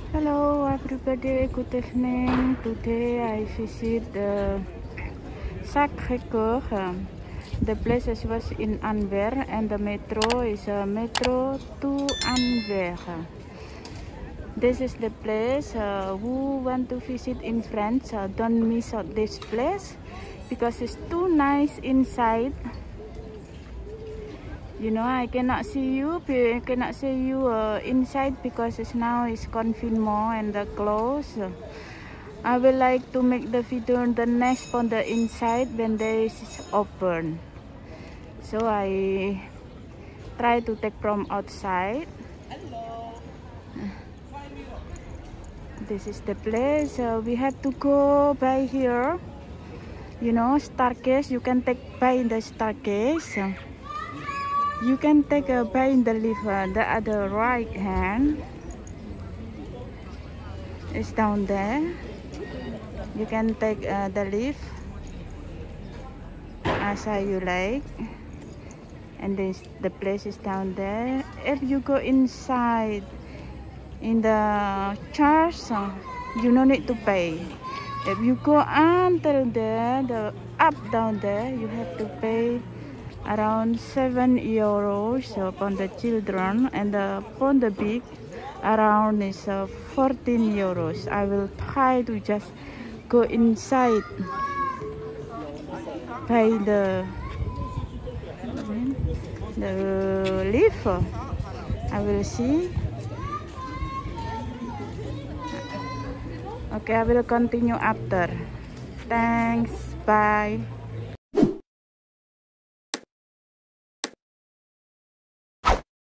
Hello everybody, good evening. Today I visit the Sacré-Cœur. The place was in Anvers and the metro is metro to Anvers. This is the place who want to visit in France. Don't miss out this place because it's too nice inside. You know, I cannot see you inside because now it's confinement and closed. I will like to make the video the next on the inside when there is open. So I try to take from outside. This is the place. We have to go by here. You know, staircase. You can take by the staircase. You can take a by in the lift. The other right hand is down there. You can take the lift as you like, and this the place is down there. If you go inside in the church, you no need to pay. If you go under there, the up down there, you have to pay around €7 upon the children, and upon the big around is €14. I will try to just go inside by the lift. I will see. Okay, I will continue after. Thanks, bye.